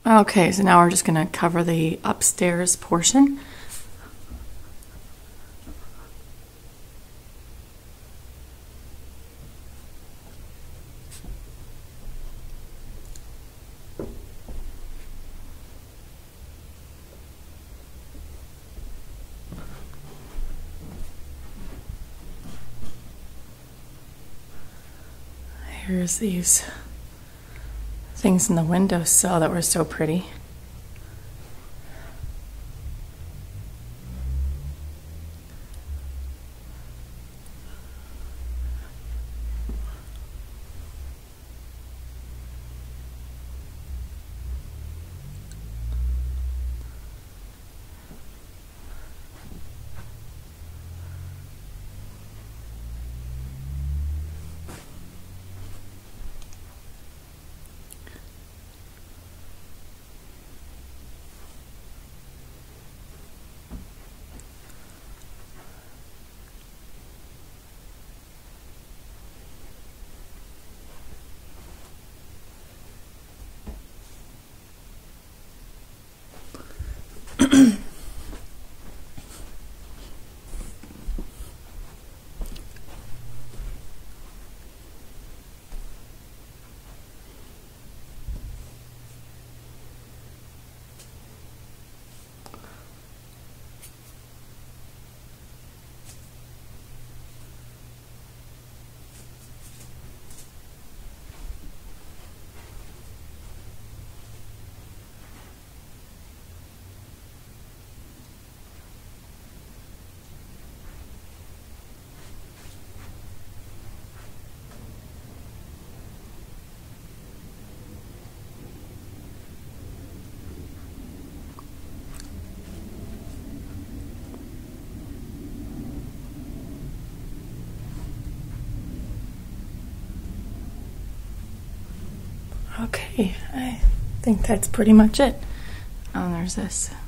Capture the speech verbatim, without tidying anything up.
Okay, so now we're just going to cover the upstairs portion. Here's these things in the windowsill that were so pretty. Okay, I think that's pretty much it. Oh, and there's this